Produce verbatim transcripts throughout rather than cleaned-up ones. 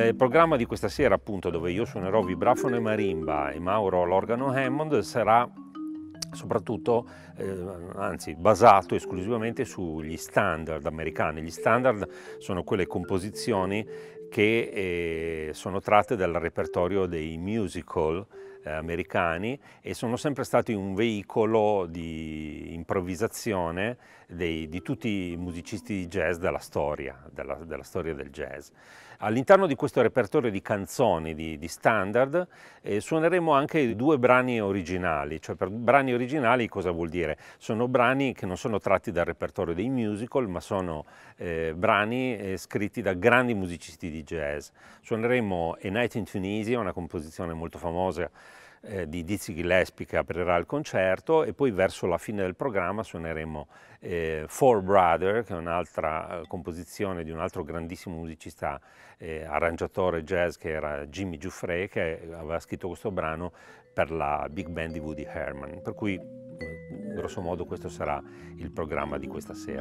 Il programma di questa sera, appunto, dove io suonerò vibrafono e marimba e Mauro l'organo Hammond, sarà soprattutto, eh, anzi basato esclusivamente sugli standard americani. Gli standard sono quelle composizioni che eh, sono tratte dal repertorio dei musical eh, americani e sono sempre stati un veicolo di improvvisazione dei, di tutti i musicisti di jazz della storia, della, della storia del jazz. All'interno di questo repertorio di canzoni, di, di standard, eh, suoneremo anche due brani originali. Cioè, per brani originali cosa vuol dire? Sono brani che non sono tratti dal repertorio dei musical, ma sono eh, brani eh, scritti da grandi musicisti di jazz. Suoneremo A Night in Tunisia, una composizione molto famosa eh, di Dizzy Gillespie che aprirà il concerto, e poi verso la fine del programma suoneremo eh, Four Brother, che è un'altra eh, composizione di un altro grandissimo musicista eh, arrangiatore jazz che era Jimmy Giuffre, che aveva scritto questo brano per la big band di Woody Herman. Per cui eh, grosso modo questo sarà il programma di questa sera.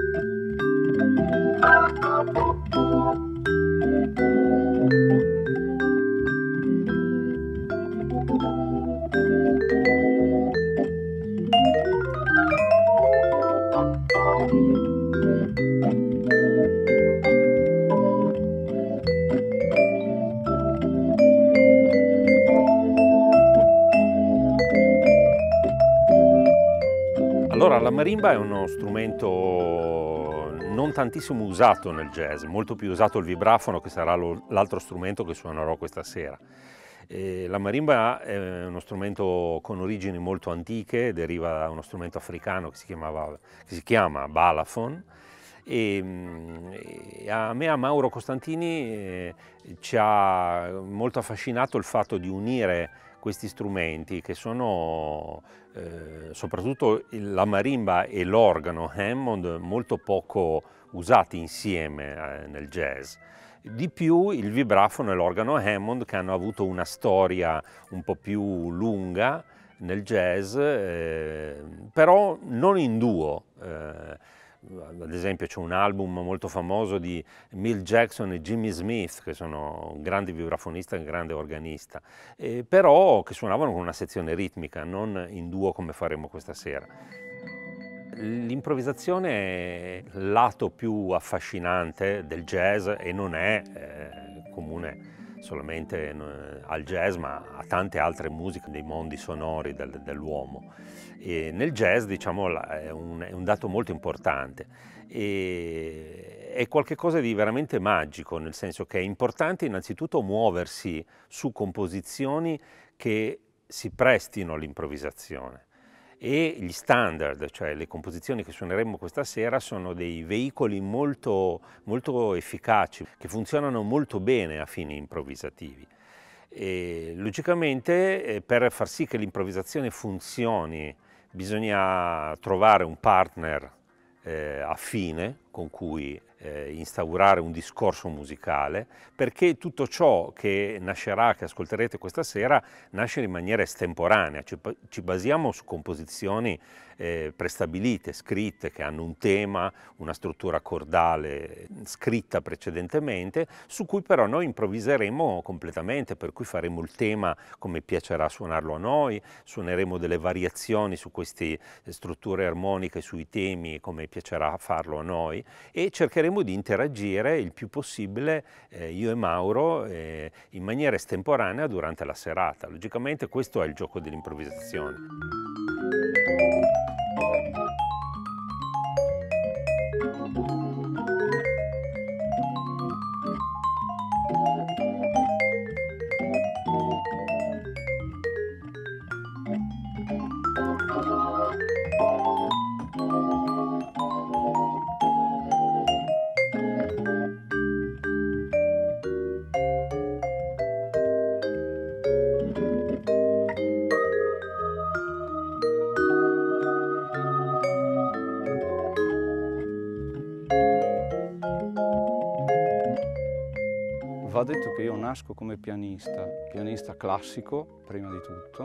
Allora, la marimba è uno strumento non tantissimo usato nel jazz, molto più usato il vibrafono, che sarà l'altro strumento che suonerò questa sera. E la marimba è uno strumento con origini molto antiche, deriva da uno strumento africano che si, chiamava, che si chiama balafon. E, e a me, a Mauro Costantini, eh, ci ha molto affascinato il fatto di unire questi strumenti che sono eh, soprattutto la marimba e l'organo Hammond molto poco usati insieme eh, nel jazz. Di più il vibrafono e l'organo Hammond, che hanno avuto una storia un po' più lunga nel jazz, eh, però non in duo. Eh, ad esempio c'è un album molto famoso di Milt Jackson e Jimmy Smith, che sono un grande vibrafonista e un grande organista, eh, però che suonavano con una sezione ritmica, non in duo come faremo questa sera. L'improvvisazione è il lato più affascinante del jazz e non è eh, comune solamente eh, al jazz, ma a tante altre musiche dei mondi sonori del, dell'uomo. E nel jazz, diciamo, è un, è un dato molto importante e è qualcosa di veramente magico, nel senso che è importante innanzitutto muoversi su composizioni che si prestino all'improvvisazione. E gli standard, cioè le composizioni che suoneremo questa sera, sono dei veicoli molto, molto efficaci, che funzionano molto bene a fini improvvisativi. E, logicamente, eh, per far sì che l'improvvisazione funzioni, bisogna trovare un partner eh, affine con cui eh, instaurare un discorso musicale, perché tutto ciò che nascerà, che ascolterete questa sera, nasce in maniera estemporanea. Ci, ci basiamo su composizioni eh, prestabilite, scritte, che hanno un tema, una struttura cordale scritta precedentemente, su cui però noi improvviseremo completamente, per cui faremo il tema come piacerà suonarlo a noi, suoneremo delle variazioni su queste strutture armoniche, sui temi, come piacerà farlo a noi, e cercheremo di interagire il più possibile eh, io e Mauro eh, in maniera estemporanea durante la serata. Logicamente questo è il gioco dell'improvvisazione. Va detto che io nasco come pianista, pianista classico prima di tutto,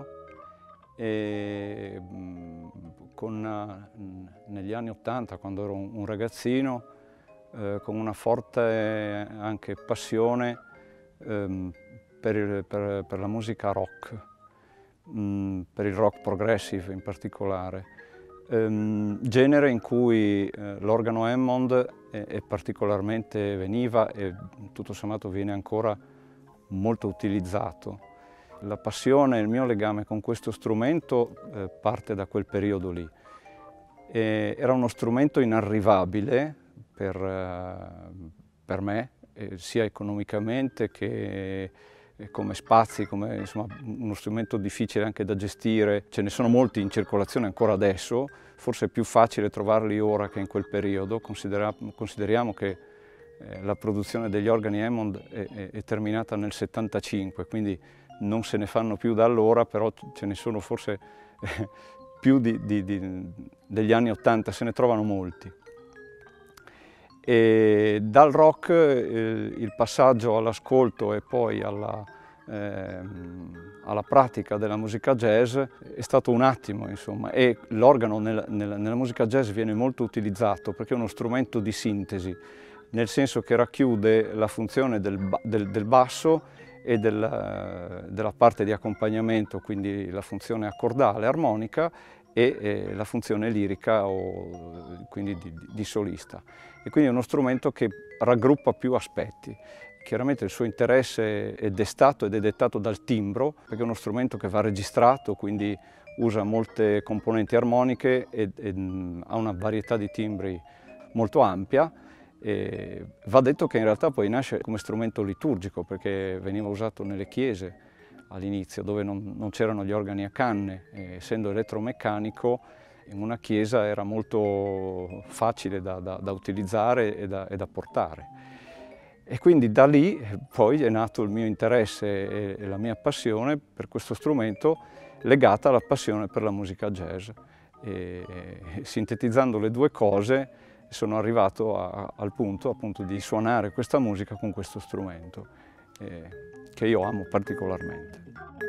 e con, negli anni Ottanta, quando ero un ragazzino, eh, con una forte anche passione, ehm, per, il, per, per la musica rock, mh, per il rock progressive in particolare, ehm, genere in cui eh, l'organo Hammond è, è particolarmente veniva e tutto sommato viene ancora molto utilizzato. La passione e il mio legame con questo strumento eh, parte da quel periodo lì. E era uno strumento inarrivabile per, eh, per me, eh, sia economicamente che eh, come spazi, come insomma, uno strumento difficile anche da gestire. Ce ne sono molti in circolazione ancora adesso, forse è più facile trovarli ora che in quel periodo. Considera, consideriamo che eh, la produzione degli organi Hammond è, è, è terminata nel settantacinque, quindi non se ne fanno più da allora, però ce ne sono forse eh, più di, di, di, degli anni ottanta, se ne trovano molti. E dal rock eh, il passaggio all'ascolto e poi alla, eh, alla pratica della musica jazz è stato un attimo, insomma, e l'organo nel, nel, nella musica jazz viene molto utilizzato perché è uno strumento di sintesi, nel senso che racchiude la funzione del, del, del basso e del, della parte di accompagnamento, quindi la funzione accordale, armonica, e, e la funzione lirica, o, quindi di, di solista. E quindi è uno strumento che raggruppa più aspetti. Chiaramente il suo interesse è destato ed è dettato dal timbro, perché è uno strumento che va registrato, quindi usa molte componenti armoniche e, e ha una varietà di timbri molto ampia. E va detto che in realtà poi nasce come strumento liturgico, perché veniva usato nelle chiese all'inizio, dove non, non c'erano gli organi a canne. E, essendo elettromeccanico, in una chiesa era molto facile da, da, da utilizzare e da, e da portare. E quindi da lì poi è nato il mio interesse e, e la mia passione per questo strumento, legata alla passione per la musica jazz. E, e, sintetizzando le due cose, sono arrivato a, al punto appunto di suonare questa musica con questo strumento, eh, che io amo particolarmente.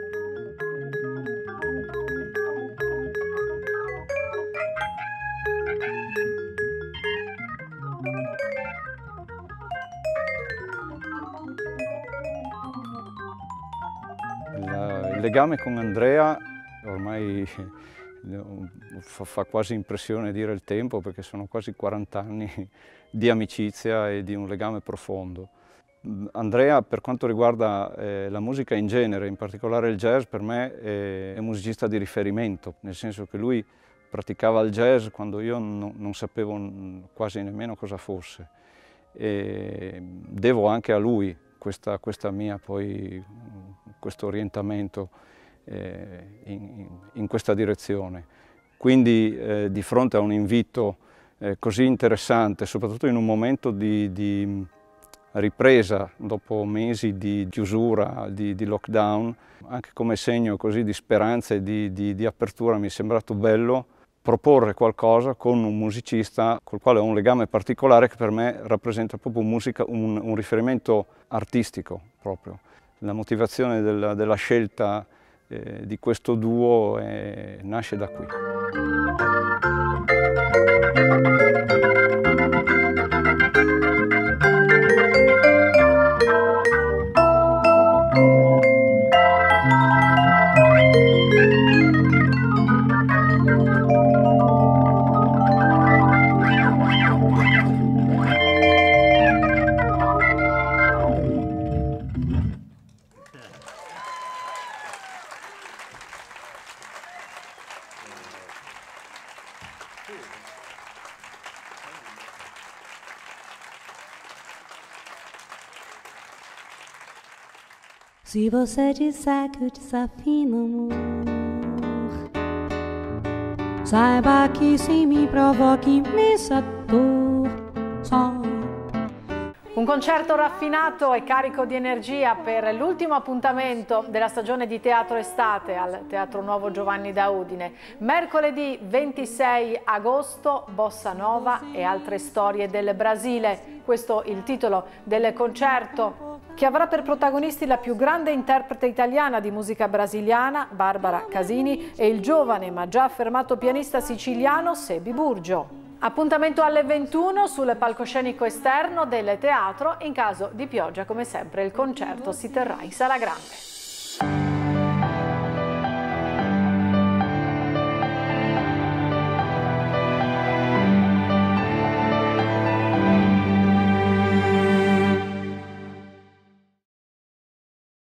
La, il legame con Andrea ormai Fa, fa quasi impressione dire il tempo, perché sono quasi quaranta anni di amicizia e di un legame profondo. Andrea, per quanto riguarda eh, la musica in genere, in particolare il jazz, per me è, è un musicista di riferimento, nel senso che lui praticava il jazz quando io no, non sapevo quasi nemmeno cosa fosse. E devo anche a lui questa, questa mia, poi, questo orientamento In, in questa direzione. Quindi eh, di fronte a un invito eh, così interessante, soprattutto in un momento di, di ripresa dopo mesi di chiusura, di, di lockdown, anche come segno così di speranza e di, di, di apertura, mi è sembrato bello proporre qualcosa con un musicista col quale ho un legame particolare, che per me rappresenta proprio musica, un, un riferimento artistico proprio. La motivazione della, della scelta Eh, di questo duo eh, nasce da qui. Se você disser que eu desafino, amor, saiba que se me provoca imensa dor. Só un concerto raffinato e carico di energia per l'ultimo appuntamento della stagione di teatro estate al Teatro Nuovo Giovanni da Udine. Mercoledì ventisei agosto, Bossa Nova e altre storie del Brasile. Questo è il titolo del concerto, che avrà per protagonisti la più grande interprete italiana di musica brasiliana, Barbara Casini, e il giovane ma già affermato pianista siciliano Sebi Burgio. Appuntamento alle ventuno sul palcoscenico esterno del teatro. In caso di pioggia, come sempre, il concerto si terrà in Sala Grande.